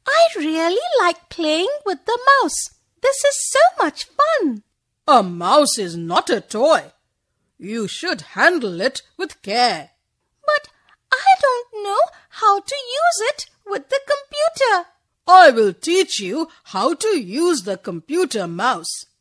I really like playing with the mouse. This is so much fun. A mouse is not a toy. You should handle it with care. But I don't know how to use it with the computer. I will teach you how to use the computer mouse.